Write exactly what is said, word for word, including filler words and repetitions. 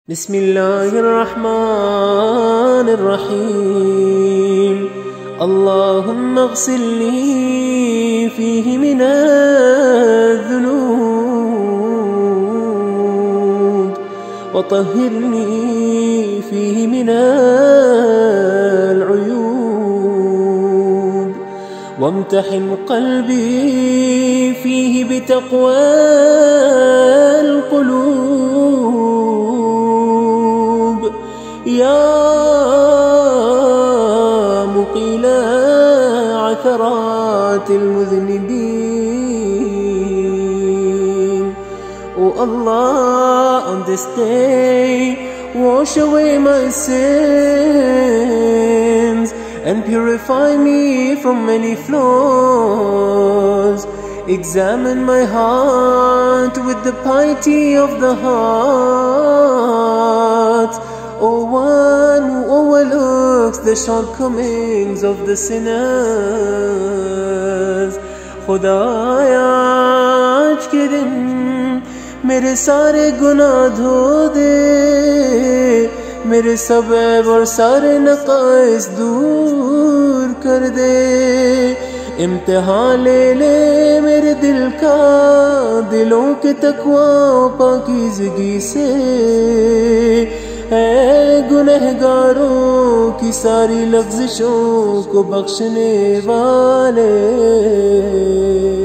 بسم الله الرحمن الرحيم. اللهم اغسل لي فيه من الذنوب وطهرني فيه من العيوب وامتحن قلبي فيه بتقوى القلوب يا مقيل عثرات المذنبين. Oh Allah, on this day wash away my sins and purify me from many flaws. Examine my heart with the piety of the heart. O one who overlooks the shortcomings of the sinners. Khudaya aaj ke din mere sare gunah dho de, mere sab aib aur sare naqais dur kar de. इम्तिहान ले ले मेरे दिल का दिलों के तकवा पाकीज़गी से, ऐ गुनहगारों की सारी लफ्ज़िशों को बख्शने वाले।